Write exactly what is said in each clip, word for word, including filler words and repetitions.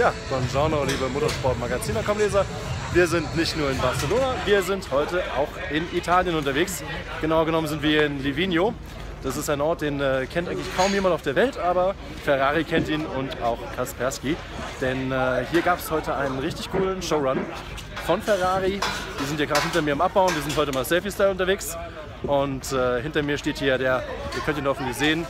Ja, buongiorno, liebe Motorsport-Magazin-Leser. Wir sind nicht nur in Barcelona, wir sind heute auch in Italien unterwegs. Genau genommen sind wir in Livigno. Das ist ein Ort, den äh, kennt eigentlich kaum jemand auf der Welt, aber Ferrari kennt ihn und auch Kaspersky. Denn äh, hier gab es heute einen richtig coolen Showrun von Ferrari. Die sind hier gerade hinter mir am Abbauen, die sind heute mal Selfie-Style unterwegs. Und äh, hinter mir steht hier der, ihr könnt ihn hoffentlich sehen,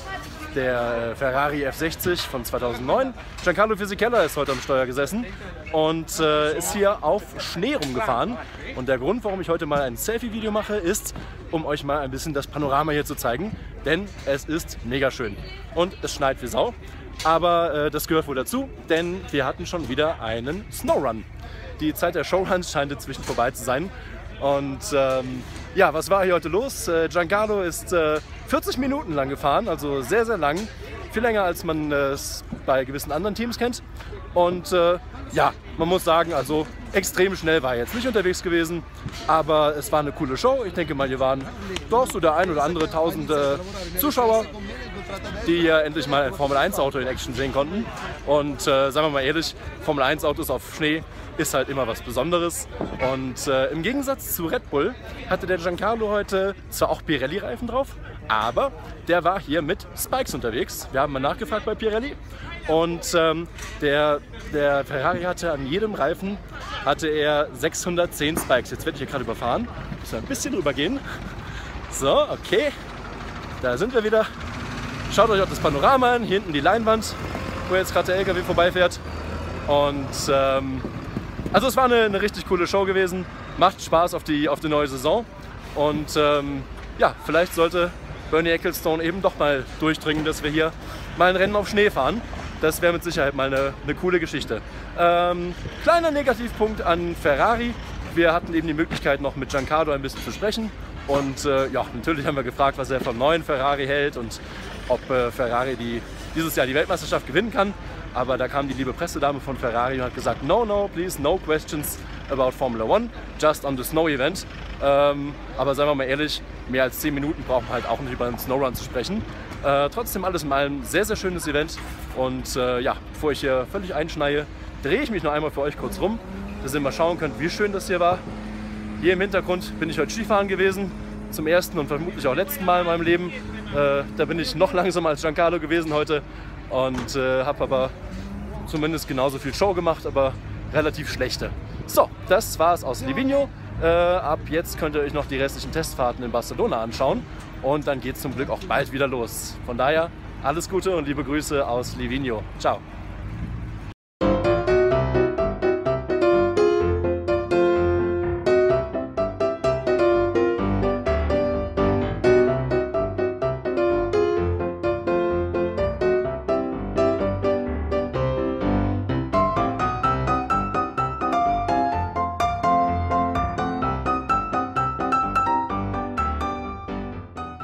der Ferrari F sechzig von zweitausendneun. Giancarlo Fisichella ist heute am Steuer gesessen und äh, ist hier auf Schnee rumgefahren. Und der Grund, warum ich heute mal ein Selfie-Video mache, ist, um euch mal ein bisschen das Panorama hier zu zeigen. Denn es ist mega schön. Und es schneit wie Sau. Aber äh, das gehört wohl dazu, denn wir hatten schon wieder einen Snowrun. Die Zeit der Showruns scheint inzwischen vorbei zu sein. Und ähm, ja, was war hier heute los? Äh, Giancarlo ist äh, vierzig Minuten lang gefahren, also sehr, sehr lang. Viel länger, als man es äh, bei gewissen anderen Teams kennt. Und äh, ja, man muss sagen, also extrem schnell war er jetzt nicht unterwegs gewesen. Aber es war eine coole Show. Ich denke mal, hier waren doch so der ein oder andere tausend äh, Zuschauer, die hier endlich mal ein Formel eins Auto in Action sehen konnten. Und äh, sagen wir mal ehrlich, Formel eins Autos auf Schnee ist halt immer was Besonderes. Und äh, im Gegensatz zu Red Bull hatte der Giancarlo heute zwar auch Pirelli-Reifen drauf, aber der war hier mit Spikes unterwegs. Wir haben mal nachgefragt bei Pirelli. Und ähm, der, der Ferrari hatte an jedem Reifen hatte er sechshundertzehn Spikes. Jetzt werde ich hier gerade überfahren. Muss ein bisschen drüber gehen. So, okay. Da sind wir wieder. Schaut euch auch das Panorama an. Hier hinten die Leinwand, wo jetzt gerade der L K W vorbeifährt. Und ähm, also es war eine, eine richtig coole Show gewesen. Macht Spaß auf die, auf die neue Saison. Und ähm, ja, vielleicht sollte Bernie Ecclestone eben doch mal durchdringen, dass wir hier mal ein Rennen auf Schnee fahren. Das wäre mit Sicherheit mal eine, eine coole Geschichte. Ähm, kleiner Negativpunkt an Ferrari. Wir hatten eben die Möglichkeit, noch mit Giancarlo ein bisschen zu sprechen. Und äh, ja, natürlich haben wir gefragt, was er vom neuen Ferrari hält und ob äh, Ferrari die, dieses Jahr die Weltmeisterschaft gewinnen kann. Aber da kam die liebe Pressedame von Ferrari und hat gesagt, no, no, please, no questions about Formula One, just on the Snow Event. Ähm, aber seien wir mal ehrlich, mehr als zehn Minuten brauchen wir halt auch nicht über einen Snowrun zu sprechen. Äh, trotzdem alles in allem ein sehr, sehr schönes Event. Und äh, ja, bevor ich hier völlig einschneie, drehe ich mich noch einmal für euch kurz rum, dass ihr mal schauen könnt, wie schön das hier war. Hier im Hintergrund bin ich heute Skifahren gewesen, zum ersten und vermutlich auch letzten Mal in meinem Leben. Äh, da bin ich noch langsamer als Giancarlo gewesen heute und äh, habe aber zumindest genauso viel Show gemacht, aber relativ schlechte. So, das war es aus Livigno. Äh, ab jetzt könnt ihr euch noch die restlichen Testfahrten in Barcelona anschauen und dann geht es zum Glück auch bald wieder los. Von daher alles Gute und liebe Grüße aus Livigno. Ciao.